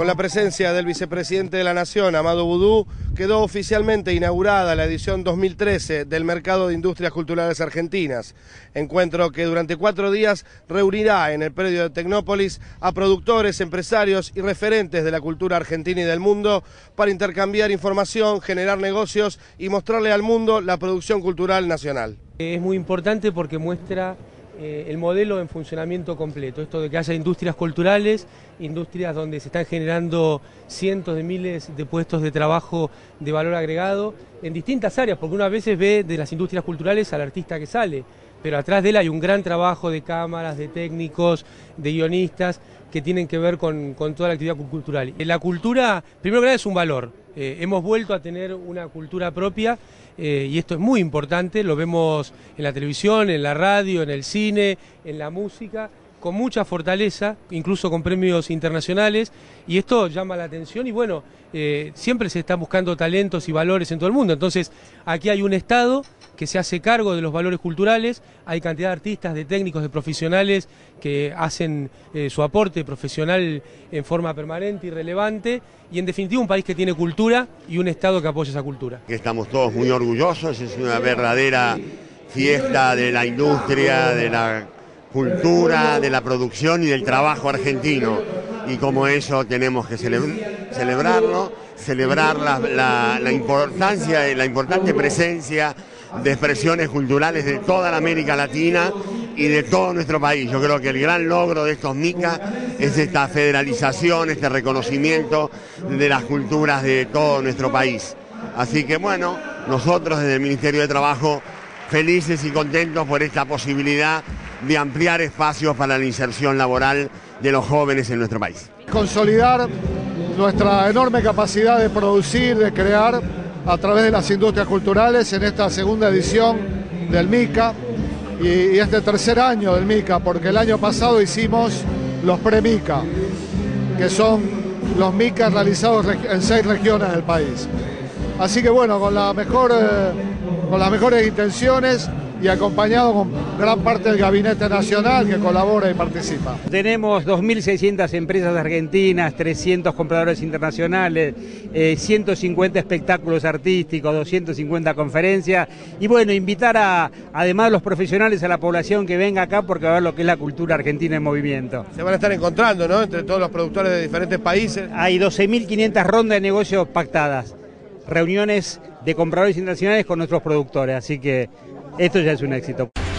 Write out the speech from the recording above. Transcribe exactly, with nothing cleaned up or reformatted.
Con la presencia del vicepresidente de la Nación, Amado Boudou, quedó oficialmente inaugurada la edición dos mil trece del Mercado de Industrias Culturales Argentinas, encuentro que durante cuatro días reunirá en el predio de Tecnópolis a productores, empresarios y referentes de la cultura argentina y del mundo para intercambiar información, generar negocios y mostrarle al mundo la producción cultural nacional. Es muy importante porque muestra eh, el modelo en funcionamiento completo, esto de que haya industrias culturales, industrias donde se están generando cientos de miles de puestos de trabajo de valor agregado en distintas áreas, porque uno a veces ve de las industrias culturales al artista que sale, pero atrás de él hay un gran trabajo de cámaras, de técnicos, de guionistas, que tienen que ver con, con toda la actividad cultural. La cultura, primero que nada, es un valor. Eh, hemos vuelto a tener una cultura propia eh, y esto es muy importante, lo vemos en la televisión, en la radio, en el cine, en la música, con mucha fortaleza, incluso con premios internacionales, y esto llama la atención y bueno, eh, siempre se están buscando talentos y valores en todo el mundo, entonces aquí hay un Estado que se hace cargo de los valores culturales, hay cantidad de artistas, de técnicos, de profesionales que hacen eh, su aporte profesional en forma permanente y relevante, y en definitiva un país que tiene cultura y un Estado que apoya esa cultura. Estamos todos muy orgullosos, es una verdadera fiesta de la industria, de la cultura, de la producción y del trabajo argentino, y como eso tenemos que celebr celebrarlo, celebrar la, la, la importancia, la importante presencia de expresiones culturales de toda la América Latina y de todo nuestro país. Yo creo que el gran logro de estos MICA es esta federalización, este reconocimiento de las culturas de todo nuestro país. Así que bueno, nosotros desde el Ministerio de Trabajo felices y contentos por esta posibilidad de ampliar espacios para la inserción laboral de los jóvenes en nuestro país. Consolidar nuestra enorme capacidad de producir, de crear a través de las industrias culturales en esta segunda edición del MICA y, y este tercer año del MICA, porque el año pasado hicimos los pre-MICA, que son los MICA realizados en seis regiones del país. Así que bueno, con, la mejor, eh, con las mejores intenciones y acompañado con gran parte del Gabinete Nacional que colabora y participa. Tenemos dos mil seiscientas empresas argentinas, trescientos compradores internacionales, eh, ciento cincuenta espectáculos artísticos, doscientas cincuenta conferencias y bueno, invitar a, además a los profesionales, a la población que venga acá porque va a ver lo que es la cultura argentina en movimiento. Se van a estar encontrando, ¿no?, entre todos los productores de diferentes países. Hay doce mil quinientas rondas de negocios pactadas, reuniones de compradores internacionales con nuestros productores, así que esto ya es un éxito.